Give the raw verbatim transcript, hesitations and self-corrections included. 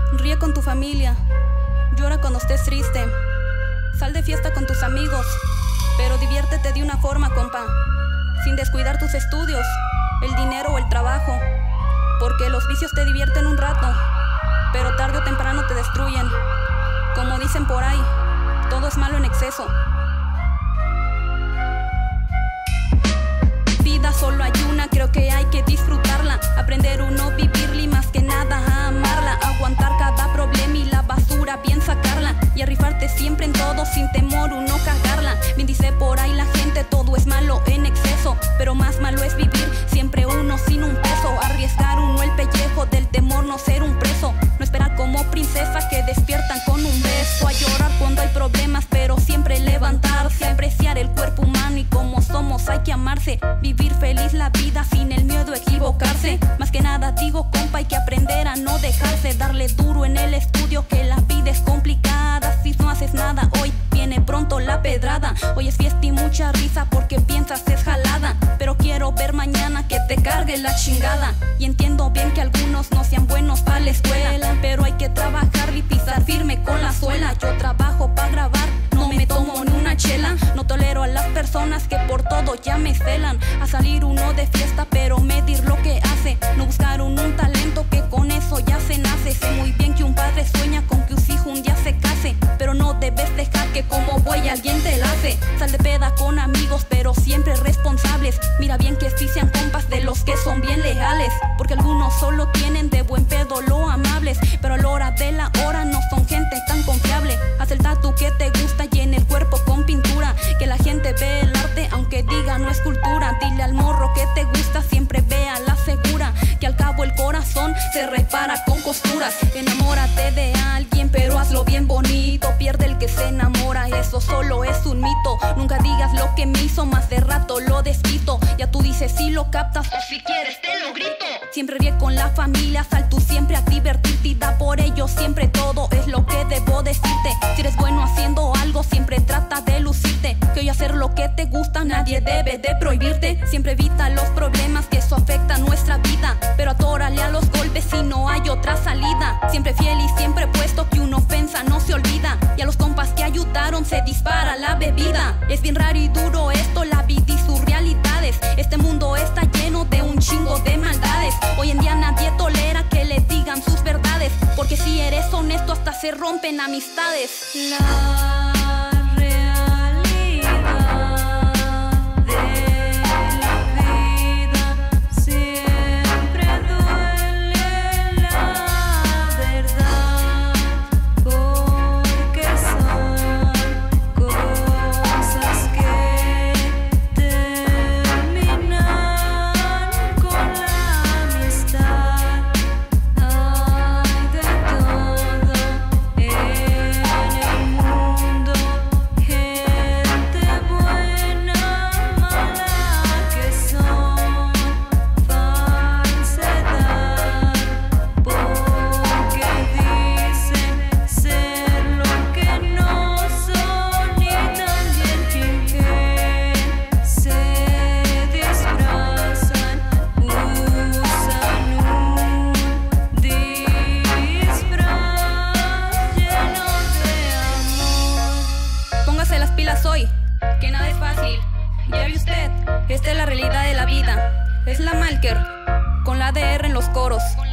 Ríe con tu familia, llora cuando estés triste. Sal de fiesta con tus amigos, pero diviértete de una forma, compa, sin descuidar tus estudios, el dinero o el trabajo. Porque los vicios te divierten un rato, pero tarde o temprano te destruyen. Como dicen por ahí, todo es malo en exceso. Vida solo hay una, creo que hay que disfrutarla. Aprender uno, vivirla y más que nada a amarla. Aguantar cada problema y la basura bien sacarla. Y a rifarte siempre en todo sin temor uno cagarla. Bien dice por ahí la gente, todo es malo en exceso, pero más malo es vivir siempre uno sin un peso. Arriesgar uno el pellejo del temor, no ser un preso. No esperar como princesa que despiertan con un beso. A llorar cuando hay problemas, pero siempre levantarse. Apreciar el cuerpo humano y como somos hay que amarse. Vivir feliz la vida sin el miedo a equivocarse. Más que nada digo, compa, hay que aprender a no dejarse. Darle duro en el estudio que la vida es complicada. Si no haces nada hoy, viene pronto la pedrada. Hoy es fiesta y mucha risa porque piensas es jalada, pero quiero ver mañana que te cargue la chingada. Y entiendo bien que algunos no sean buenos para la escuela, pero hay que trabajar y pisar firme con la suela. Yo trabajo para grabar, no me tomo ni una chela. No tolero a las personas que por todo ya me celan. A salir uno de fiesta pero medir lo que hace. No buscar un, un talento que con eso ya se nace. Sé muy bien que un padre sueña con que su hijo un día se case, pero no debes dejar que como buey alguien te lace. Sal de peda con amigos pero siempre responsables. Mira bien que sí sean compas de los que son bien leales, porque algunos solo tienen de buen pedo lo amables, pero a la hora de la hora no son gente tan confiable. Haz el tatu que te gusta y en el cuerpo con pintura, que la gente ve el arte aunque diga no es cultura. Dile al morro que te gusta, siempre vea la segura, que al cabo el corazón se repara con costuras. Enamórate de alguien pero hazlo bien bonito. Pierde el que se enamora, eso solo es un mito. Nunca digas lo que me hizo, más de rato lo desquito. Ya tú dices si lo captas o si quieres te lo grito. Siempre ríe con la familia, sal tú siempre a divertirte y da por ello siempre todo es lo que debo decirte. Si eres bueno haciendo algo, siempre trata de lucirte, que hoy hacer lo que te gusta nadie debe de prohibirte. Siempre evita los problemas que eso afecta nuestra vida, pero atórale a los golpes si no hay otra salida. Siempre fiel y siempre puesto que una ofensa no se olvida, y a los compas que ayudaron se dispara la bebida. Es bien raro y duro esto, la vida y sus realidades. Este mundo está lleno de un chingo de maldades. Hoy en día nadie tolera que le digan sus verdades, porque si eres honesto hasta se rompen amistades. La hoy, que nada es fácil. Ya ve usted, esta es la realidad de la vida. Es la Malker, con la D R en los coros.